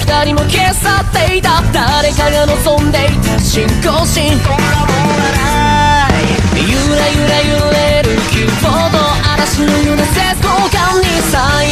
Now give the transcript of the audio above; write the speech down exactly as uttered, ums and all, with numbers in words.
二人も消さっていた。誰かが望んでいた信仰心、こんなもんはない。ゆらゆら揺れるキーボード、嵐のような節交換にさ